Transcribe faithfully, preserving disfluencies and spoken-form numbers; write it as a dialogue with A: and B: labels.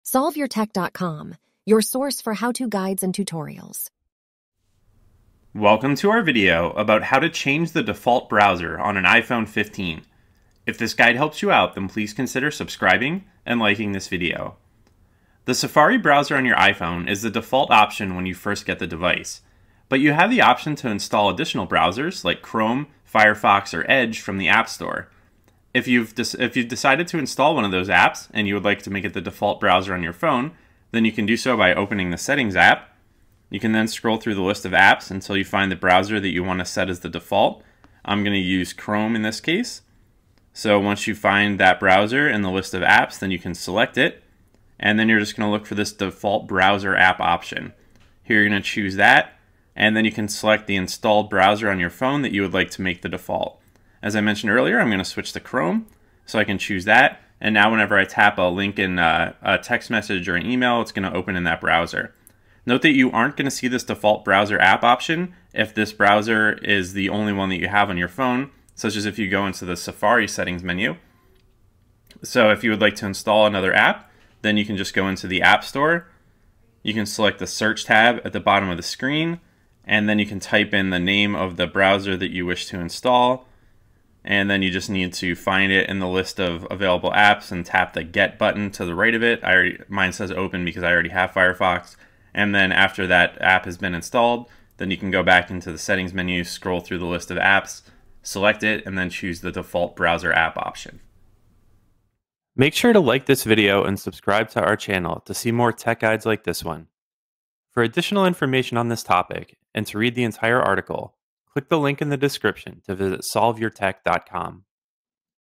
A: solve your tech dot com, your source for how-to guides and tutorials.
B: Welcome to our video about how to change the default browser on an iPhone fifteen. If this guide helps you out, then please consider subscribing and liking this video. The Safari browser on your iPhone is the default option when you first get the device, but you have the option to install additional browsers like Chrome, Firefox, or Edge from the App Store. If you've, if you've decided to install one of those apps and you would like to make it the default browser on your phone, then you can do so by opening the Settings app. You can then scroll through the list of apps until you find the browser that you want to set as the default. I'm going to use Chrome in this case. So once you find that browser in the list of apps, then you can select it, and then you're just going to look for this default browser app option. Here you're going to choose that, and then you can select the installed browser on your phone that you would like to make the default. As I mentioned earlier, I'm going to switch to Chrome, so I can choose that, and now whenever I tap a link in a, a text message or an email, it's going to open in that browser. Note that you aren't going to see this default browser app option if this browser is the only one that you have on your phone, such as if you go into the Safari settings menu. So if you would like to install another app, then you can just go into the App Store. You can select the Search tab at the bottom of the screen, and then you can type in the name of the browser that you wish to install. And then you just need to find it in the list of available apps and tap the Get button to the right of it. I already, mine says Open because I already have Firefox. And then after that app has been installed, then you can go back into the Settings menu, scroll through the list of apps, select it, and then choose the default browser app option.
C: Make sure to like this video and subscribe to our channel to see more tech guides like this one. For additional information on this topic and to read the entire article, click the link in the description to visit solve your tech dot com.